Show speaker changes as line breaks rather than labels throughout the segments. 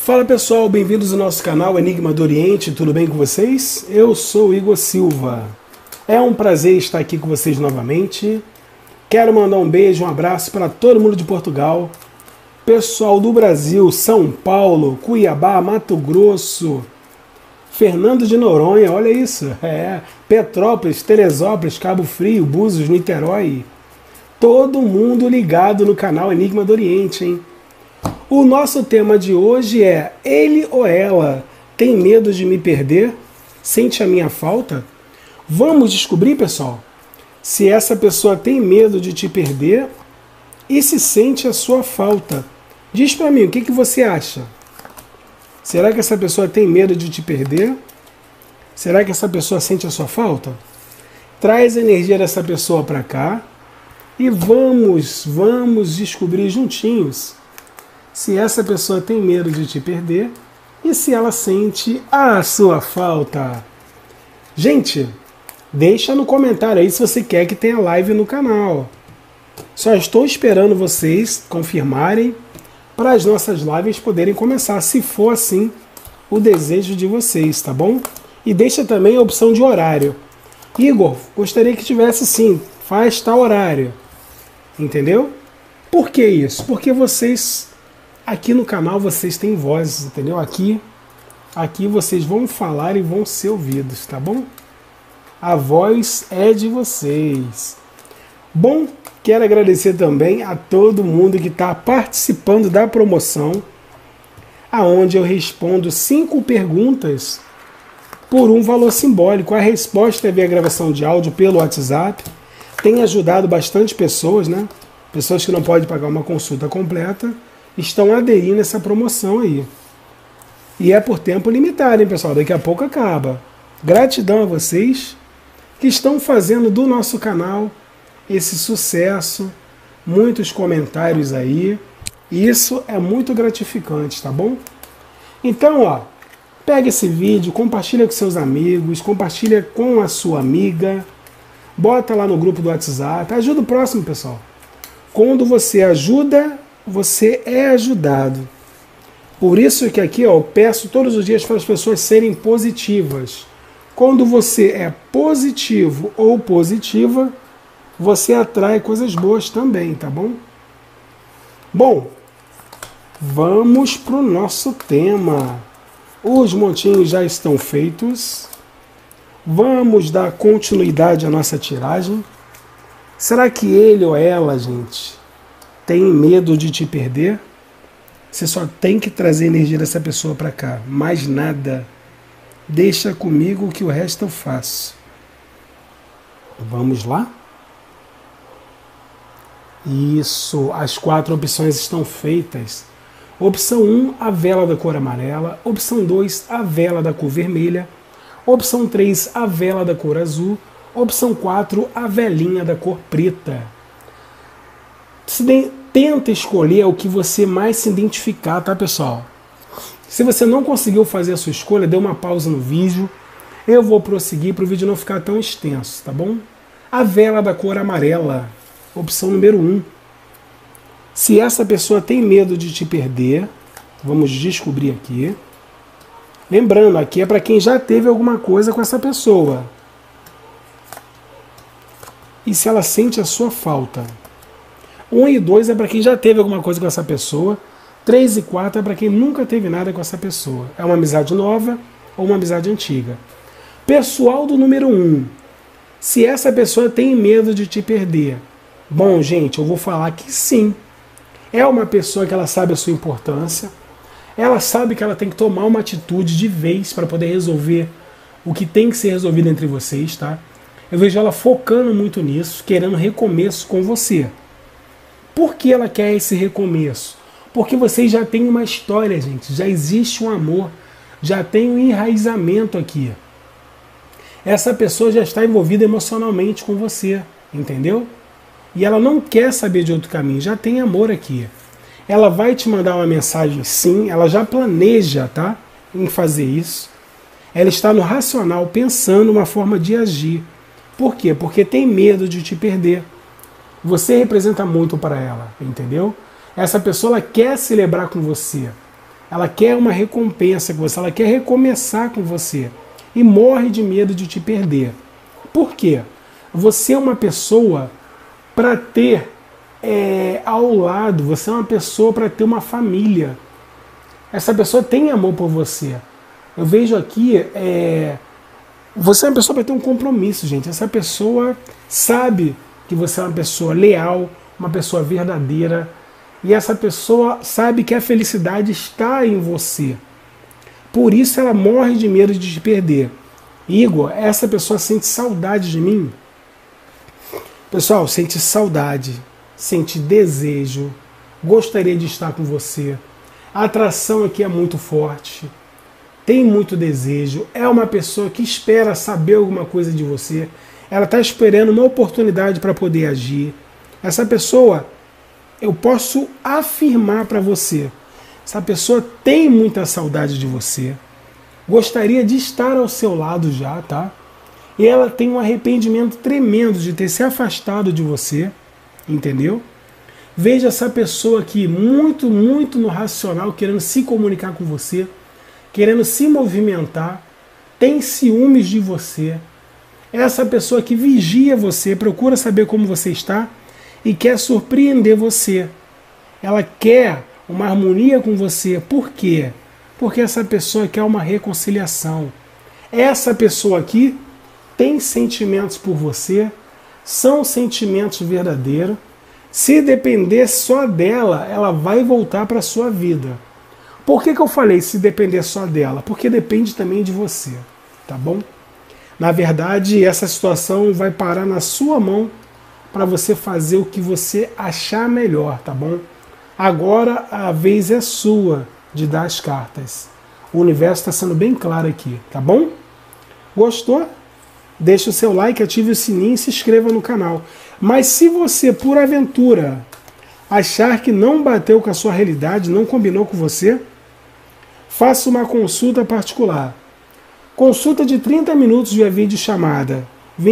Fala pessoal, bem-vindos ao nosso canal Enigma do Oriente, tudo bem com vocês? Eu sou o Igor Silva. É um prazer estar aqui com vocês novamente. Quero mandar um beijo, um abraço para todo mundo de Portugal, pessoal do Brasil, São Paulo, Cuiabá, Mato Grosso, Fernando de Noronha, olha isso, Petrópolis, Teresópolis, Cabo Frio, Búzios, Niterói. Todo mundo ligado no canal Enigma do Oriente, hein? O nosso tema de hoje é: ele ou ela tem medo de me perder? Sente a minha falta? Vamos descobrir, pessoal, se essa pessoa tem medo de te perder e se sente a sua falta. Diz pra mim, o que você acha? Será que essa pessoa tem medo de te perder? Será que essa pessoa sente a sua falta? Traz a energia dessa pessoa para cá e vamos descobrir juntinhos se essa pessoa tem medo de te perder e se ela sente a sua falta. Gente, deixa no comentário aí se você quer que tenha live no canal. Só estou esperando vocês confirmarem para as nossas lives poderem começar, se for assim o desejo de vocês, tá bom? E deixa também a opção de horário. Igor, gostaria que tivesse sim, faz tal horário. Entendeu? Por que isso? Porque vocês, aqui no canal, vocês têm vozes, entendeu? Aqui vocês vão falar e vão ser ouvidos, tá bom? A voz é de vocês. Bom, quero agradecer também a todo mundo que está participando da promoção, aonde eu respondo 5 perguntas por um valor simbólico. A resposta é via gravação de áudio pelo WhatsApp. Tem ajudado bastante pessoas, né? Pessoas que não podem pagar uma consulta completa estão aderindo a essa promoção aí. E é por tempo limitado, hein, pessoal? Daqui a pouco acaba. Gratidão a vocês que estão fazendo do nosso canal esse sucesso, muitos comentários aí. Isso é muito gratificante, tá bom? Então, ó, pega esse vídeo, compartilha com seus amigos, compartilha com a sua amiga, bota lá no grupo do WhatsApp, ajuda o próximo, pessoal. Quando você ajuda, você é ajudado. Por isso que aqui, ó, eu peço todos os dias para as pessoas serem positivas. Quando você é positivo ou positiva, você atrai coisas boas também, tá bom? Bom, vamos para o nosso tema. Os montinhos já estão feitos. Vamos dar continuidade à nossa tiragem. Será que ele ou ela, gente, tem medo de te perder? Você só tem que trazer a energia dessa pessoa para cá, mais nada. Deixa comigo que o resto eu faço. Vamos lá? Isso, as 4 opções estão feitas. Opção 1, a vela da cor amarela. Opção 2, a vela da cor vermelha. Opção 3, a vela da cor azul. Opção 4, a velinha da cor preta. Tenta escolher o que você mais se identificar, tá, pessoal? Se você não conseguiu fazer a sua escolha, dê uma pausa no vídeo. Eu vou prosseguir para o vídeo não ficar tão extenso, tá bom? A vela da cor amarela, opção número 1. Se essa pessoa tem medo de te perder, vamos descobrir aqui. Lembrando, aqui é para quem já teve alguma coisa com essa pessoa. E se ela sente a sua falta. 1 e 2 é para quem já teve alguma coisa com essa pessoa. 3 e 4 é para quem nunca teve nada com essa pessoa. É uma amizade nova ou uma amizade antiga. Pessoal do número 1. Se essa pessoa tem medo de te perder. Bom, gente, eu vou falar que sim. É uma pessoa que ela sabe a sua importância. Ela sabe que ela tem que tomar uma atitude de vez para poder resolver o que tem que ser resolvido entre vocês, tá? Eu vejo ela focando muito nisso, querendo recomeço com você. Por que ela quer esse recomeço? Porque vocês já têm uma história, gente. Já existe um amor. Já tem um enraizamento aqui. Essa pessoa já está envolvida emocionalmente com você, entendeu? E ela não quer saber de outro caminho. Já tem amor aqui. Ela vai te mandar uma mensagem, sim. Ela já planeja, tá, em fazer isso. Ela está no racional, pensando uma forma de agir. Por quê? Porque tem medo de te perder. Você representa muito para ela, entendeu? Essa pessoa ela quer celebrar com você. ela quer uma recompensa com você, ela quer recomeçar com você e morre de medo de te perder. Por quê? Você é uma pessoa para ter ao lado, você é uma pessoa para ter uma família. Essa pessoa tem amor por você. Eu vejo aqui, você é uma pessoa para ter um compromisso, gente. Essa pessoa sabe que você é uma pessoa leal, uma pessoa verdadeira, e essa pessoa sabe que a felicidade está em você. Por isso ela morre de medo de te perder. Igor, essa pessoa sente saudade de mim? Pessoal, sente saudade, sente desejo, gostaria de estar com você. A atração aqui é muito forte, tem muito desejo, é uma pessoa que espera saber alguma coisa de você, ela está esperando uma oportunidade para poder agir. Essa pessoa, eu posso afirmar para você, essa pessoa tem muita saudade de você, gostaria de estar ao seu lado já, tá? E ela tem um arrependimento tremendo de ter se afastado de você, entendeu? Veja essa pessoa aqui, muito no racional, querendo se comunicar com você, querendo se movimentar, tem ciúmes de você. Essa pessoa que vigia você, procura saber como você está e quer surpreender você. Ela quer uma harmonia com você. Por quê? Porque essa pessoa quer uma reconciliação. Essa pessoa aqui tem sentimentos por você, são sentimentos verdadeiros. Se depender só dela, ela vai voltar para a sua vida. Por que eu falei se depender só dela? Porque depende também de você, tá bom? Na verdade, essa situação vai parar na sua mão para você fazer o que você achar melhor, tá bom? Agora a vez é sua de dar as cartas. O universo está sendo bem claro aqui, tá bom? Gostou? Deixe o seu like, ative o sininho e se inscreva no canal. Mas se você, por aventura, achar que não bateu com a sua realidade, não combinou com você, faça uma consulta particular. Consulta de 30 minutos via videochamada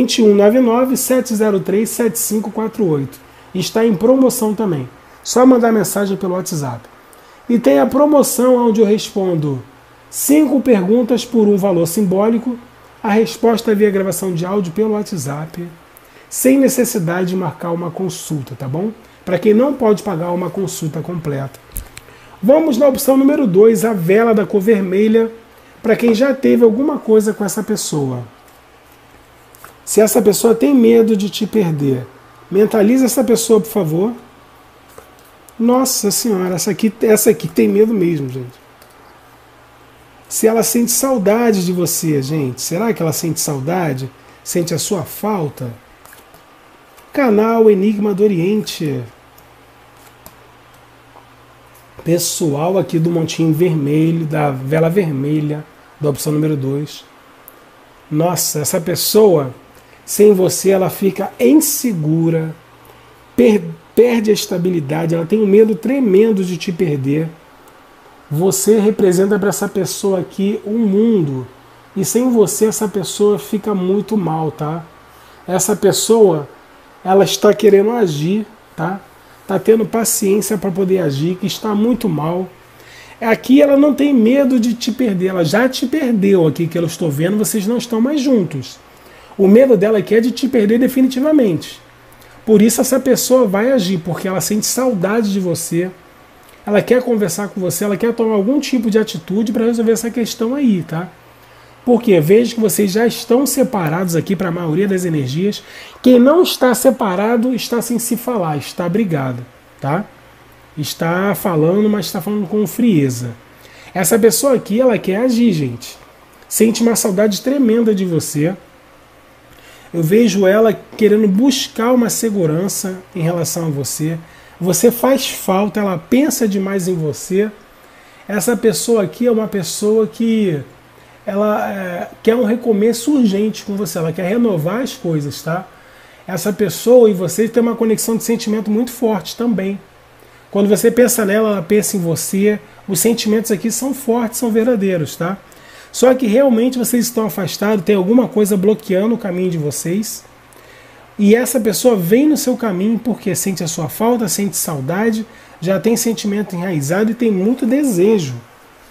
2199-703-7548. Está em promoção também. Só mandar mensagem pelo WhatsApp. E tem a promoção onde eu respondo 5 perguntas por um valor simbólico, a resposta via gravação de áudio pelo WhatsApp, sem necessidade de marcar uma consulta, tá bom? Para quem não pode pagar uma consulta completa. Vamos na opção número 2, a vela da cor vermelha, para quem já teve alguma coisa com essa pessoa. Se essa pessoa tem medo de te perder, mentaliza essa pessoa, por favor. Nossa Senhora, essa aqui tem medo mesmo, gente. Se ela sente saudade de você, gente, será que ela sente saudade? Sente a sua falta? Canal Enigma do Oriente. Pessoal aqui do montinho vermelho, da vela vermelha, da opção número 2. Nossa, essa pessoa, sem você, ela fica insegura, perde a estabilidade, ela tem um medo tremendo de te perder. Você representa para essa pessoa aqui um mundo. E sem você essa pessoa fica muito mal, tá? Essa pessoa, ela está querendo agir, tá? Está tendo paciência para poder agir, que está muito mal. Aqui ela não tem medo de te perder, ela já te perdeu aqui, que eu estou vendo, vocês não estão mais juntos. O medo dela aqui é de te perder definitivamente. Por isso essa pessoa vai agir, porque ela sente saudade de você. Ela quer conversar com você, ela quer tomar algum tipo de atitude para resolver essa questão aí, tá? Porque veja que vocês já estão separados aqui para a maioria das energias. Quem não está separado está sem se falar, está brigado, tá? Está falando, mas está falando com frieza. Essa pessoa aqui, ela quer agir, gente. Sente uma saudade tremenda de você. Eu vejo ela querendo buscar uma segurança em relação a você. Você faz falta, ela pensa demais em você. Essa pessoa aqui é uma pessoa que ela quer um recomeço urgente com você, ela quer renovar as coisas, tá? Essa pessoa e você tem uma conexão de sentimento muito forte também. Quando você pensa nela, ela pensa em você. Os sentimentos aqui são fortes, são verdadeiros, tá? Só que realmente vocês estão afastados, tem alguma coisa bloqueando o caminho de vocês. E essa pessoa vem no seu caminho porque sente a sua falta, sente saudade, já tem sentimento enraizado e tem muito desejo.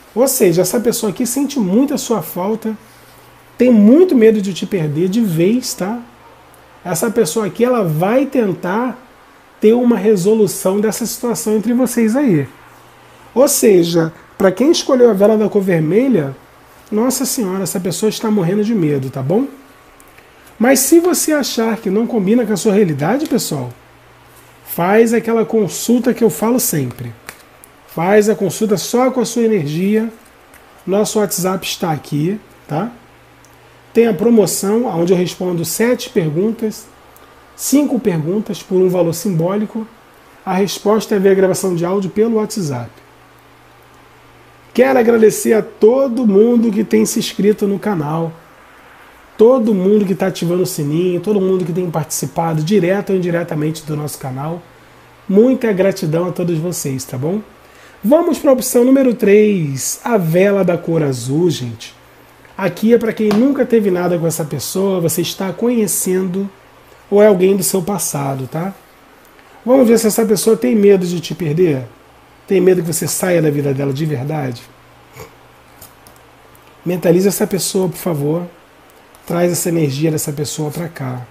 Ou seja, essa pessoa aqui sente muito a sua falta, tem muito medo de te perder de vez, tá? Essa pessoa aqui, ela vai tentar ter uma resolução dessa situação entre vocês aí. Ou seja, para quem escolheu a vela da cor vermelha, nossa senhora, essa pessoa está morrendo de medo, tá bom? Mas se você achar que não combina com a sua realidade, pessoal, faz aquela consulta que eu falo sempre. Faz a consulta só com a sua energia. Nosso WhatsApp está aqui, tá? Tem a promoção, onde eu respondo 7 perguntas, 5 perguntas por um valor simbólico. A resposta é ver a gravação de áudio pelo WhatsApp. Quero agradecer a todo mundo que tem se inscrito no canal, todo mundo que está ativando o sininho, todo mundo que tem participado direto ou indiretamente do nosso canal. Muita gratidão a todos vocês, tá bom? Vamos para a opção número 3, a vela da cor azul, gente. Aqui é para quem nunca teve nada com essa pessoa, você está conhecendo ou é alguém do seu passado, tá? Vamos ver se essa pessoa tem medo de te perder? Tem medo que você saia da vida dela de verdade? Mentalize essa pessoa, por favor. Traz essa energia dessa pessoa para cá.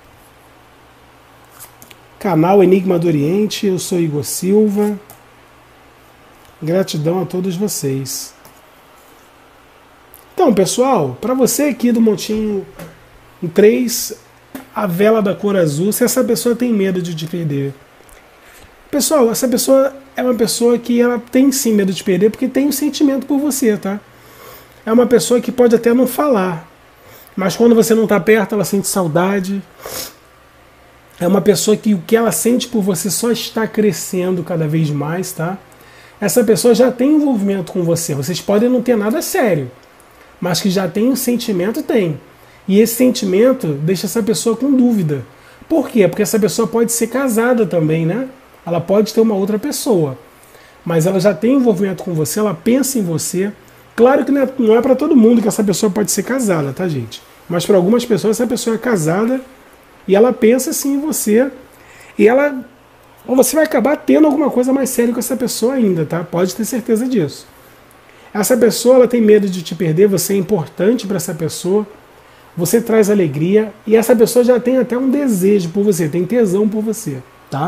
Canal Enigma do Oriente, eu sou Igor Silva. Gratidão a todos vocês. Então, pessoal, para você aqui do montinho 3, a vela da cor azul, se essa pessoa tem medo de te perder. Pessoal, essa pessoa é uma pessoa que ela tem sim medo de te perder porque tem um sentimento por você, tá? É uma pessoa que pode até não falar, mas quando você não está perto, ela sente saudade. É uma pessoa que o que ela sente por você só está crescendo cada vez mais, tá? Essa pessoa já tem envolvimento com você. Vocês podem não ter nada sério, mas que já tem um sentimento, tem. E esse sentimento deixa essa pessoa com dúvida. Por quê? Porque essa pessoa pode ser casada também, né? Ela pode ter uma outra pessoa. Mas ela já tem envolvimento com você, ela pensa em você. Claro que não é para todo mundo que essa pessoa pode ser casada, tá, gente? Mas para algumas pessoas essa pessoa é casada e ela pensa sim em você. E você vai acabar tendo alguma coisa mais séria com essa pessoa ainda, tá? Pode ter certeza disso. Essa pessoa ela tem medo de te perder, você é importante para essa pessoa, você traz alegria e essa pessoa já tem até um desejo por você, tem tesão por você, tá?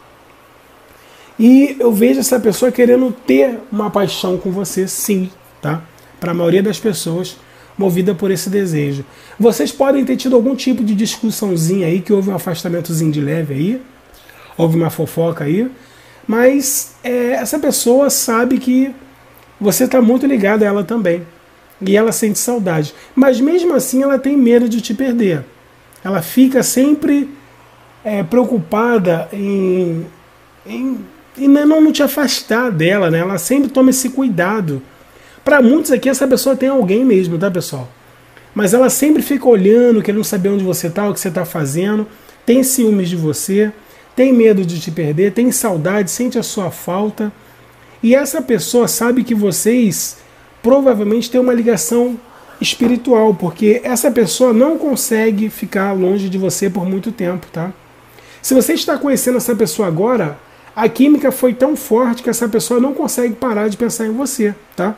E eu vejo essa pessoa querendo ter uma paixão com você, sim, tá? Para a maioria das pessoas, movida por esse desejo. Vocês podem ter tido algum tipo de discussãozinha aí, que houve um afastamentozinho de leve aí, houve uma fofoca aí, mas essa pessoa sabe que você está muito ligado a ela também. E ela sente saudade. Mas mesmo assim ela tem medo de te perder. Ela fica sempre preocupada em não te afastar dela, né? Ela sempre toma esse cuidado. Para muitos aqui essa pessoa tem alguém mesmo, tá, pessoal? Mas ela sempre fica olhando, querendo saber onde você está, o que você está fazendo, tem ciúmes de você, tem medo de te perder, tem saudade, sente a sua falta. E essa pessoa sabe que vocês provavelmente têm uma ligação espiritual, porque essa pessoa não consegue ficar longe de você por muito tempo, tá? Se você está conhecendo essa pessoa agora, a química foi tão forte que essa pessoa não consegue parar de pensar em você, tá?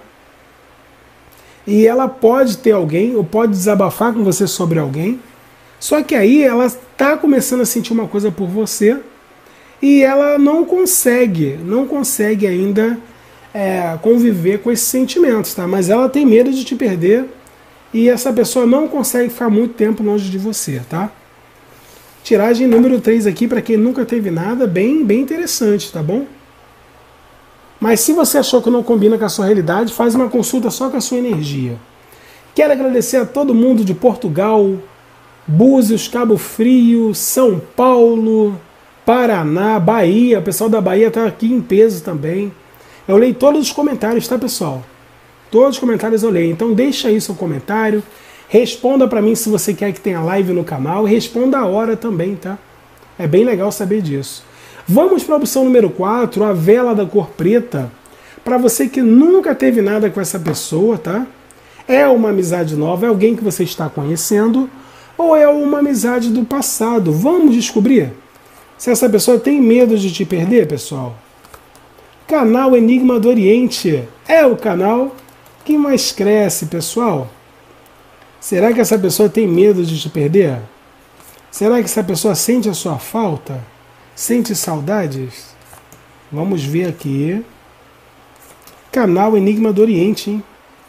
E ela pode ter alguém, ou pode desabafar com você sobre alguém, só que aí ela está começando a sentir uma coisa por você e ela não consegue ainda conviver com esses sentimentos, tá? Mas ela tem medo de te perder e essa pessoa não consegue ficar muito tempo longe de você, tá? Tiragem número 3 aqui, para quem nunca teve nada, bem interessante, tá bom? Mas se você achou que não combina com a sua realidade, faz uma consulta só com a sua energia. Quero agradecer a todo mundo de Portugal, Búzios, Cabo Frio, São Paulo, Paraná, Bahia. O pessoal da Bahia está aqui em peso também. Eu leio todos os comentários, tá, pessoal? Todos os comentários eu leio. Então deixa aí seu comentário. Responda para mim se você quer que tenha live no canal. E responda a hora também, tá? É bem legal saber disso. Vamos para a opção número 4, a vela da cor preta. Para você que nunca teve nada com essa pessoa, tá? É uma amizade nova, é alguém que você está conhecendo, ou é uma amizade do passado. Vamos descobrir se essa pessoa tem medo de te perder, pessoal. Canal Enigma do Oriente é o canal Quem mais cresce, pessoal? Será que essa pessoa tem medo de te perder? Será que essa pessoa sente a sua falta? Sente saudades? Vamos ver aqui. Canal Enigma do Oriente, hein?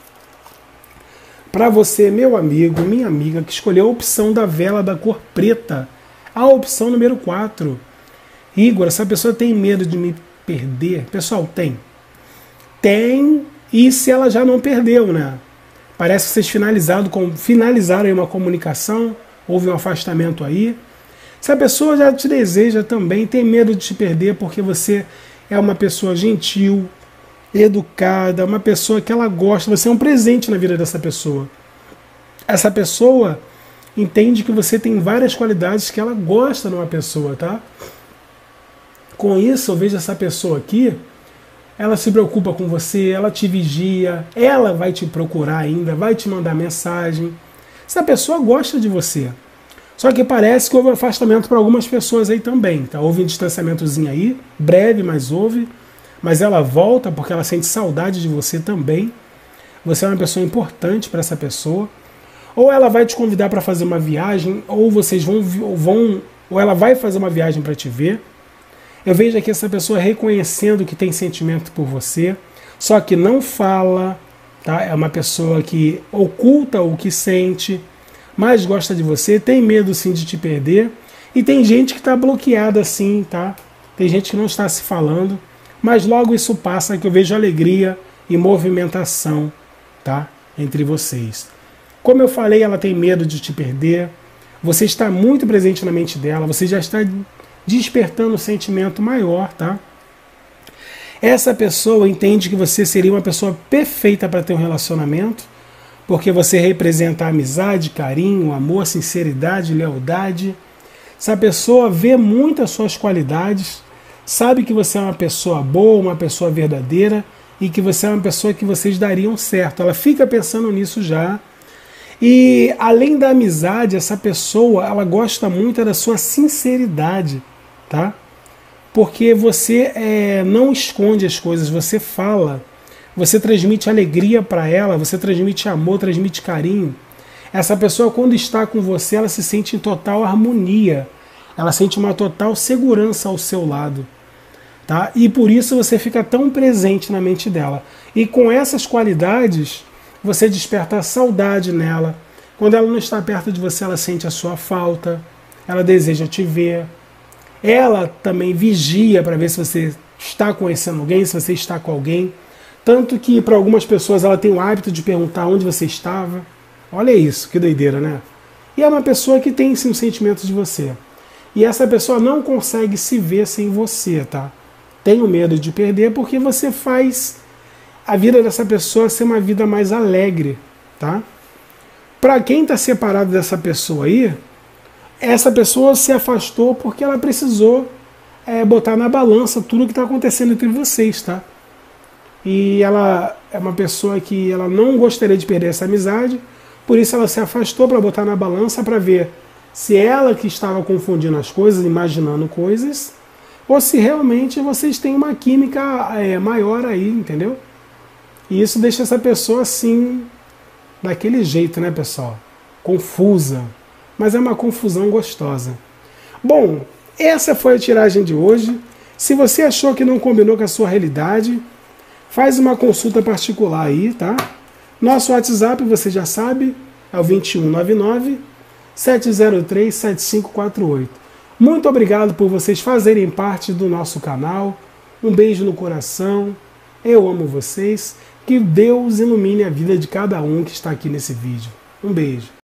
Para você, meu amigo, minha amiga, que escolheu a opção da vela da cor preta, a opção número 4. Igor, essa pessoa tem medo de me perder? Pessoal, tem. Tem, e se ela já não perdeu, né? Parece que vocês finalizaram aí uma comunicação, houve um afastamento aí. Se a pessoa já te deseja também, tem medo de te perder porque você é uma pessoa gentil, educada, uma pessoa que ela gosta, você é um presente na vida dessa pessoa. Essa pessoa entende que você tem várias qualidades que ela gosta numa pessoa, tá? Com isso, eu vejo essa pessoa aqui, ela se preocupa com você, ela te vigia, ela vai te procurar ainda, vai te mandar mensagem. Essa pessoa gosta de você. Só que parece que houve um afastamento para algumas pessoas aí também, tá? Houve um distanciamentozinho aí, breve, mas houve. Mas ela volta porque ela sente saudade de você também. Você é uma pessoa importante para essa pessoa. Ou ela vai te convidar para fazer uma viagem, ou vocês ou ela vai fazer uma viagem para te ver. Eu vejo aqui essa pessoa reconhecendo que tem sentimento por você, só que não fala, tá? É uma pessoa que oculta o que sente, mas gosta de você, tem medo sim de te perder. E tem gente que está bloqueada assim, tá? Tem gente que não está se falando. Mas logo isso passa, que eu vejo alegria e movimentação, tá, entre vocês. Como eu falei, ela tem medo de te perder. Você está muito presente na mente dela. Você já está despertando um sentimento maior, tá? Essa pessoa entende que você seria uma pessoa perfeita para ter um relacionamento, porque você representa a amizade, carinho, amor, sinceridade, lealdade. Essa pessoa vê muito as suas qualidades, sabe que você é uma pessoa boa, uma pessoa verdadeira e que você é uma pessoa que vocês dariam certo. Ela fica pensando nisso já. E além da amizade, essa pessoa, ela gosta muito da sua sinceridade, tá? Porque você não esconde as coisas, você fala, você transmite alegria para ela, você transmite amor, transmite carinho. Essa pessoa, quando está com você, ela se sente em total harmonia, ela sente uma total segurança ao seu lado. Tá? E por isso você fica tão presente na mente dela. E com essas qualidades, você desperta a saudade nela. Quando ela não está perto de você, ela sente a sua falta, ela deseja te ver. Ela também vigia para ver se você está conhecendo alguém, se você está com alguém. Tanto que para algumas pessoas ela tem o hábito de perguntar onde você estava. Olha isso, que doideira, né? E é uma pessoa que tem sim um sentimento de você. E essa pessoa não consegue se ver sem você, tá? Tenho medo de perder porque você faz a vida dessa pessoa ser uma vida mais alegre, tá? Para quem está separado dessa pessoa aí, essa pessoa se afastou porque ela precisou botar na balança tudo o que está acontecendo entre vocês, tá? E ela é uma pessoa que ela não gostaria de perder essa amizade, por isso ela se afastou para botar na balança para ver se ela que estava confundindo as coisas, imaginando coisas, ou se realmente vocês têm uma química maior aí, entendeu? E isso deixa essa pessoa assim, daquele jeito, né, pessoal? Confusa. Mas é uma confusão gostosa. Bom, essa foi a tiragem de hoje. Se você achou que não combinou com a sua realidade, faz uma consulta particular aí, tá? Nosso WhatsApp, você já sabe, é o 2199-703-7548. Muito obrigado por vocês fazerem parte do nosso canal. Um beijo no coração. Eu amo vocês. Que Deus ilumine a vida de cada um que está aqui nesse vídeo. Um beijo.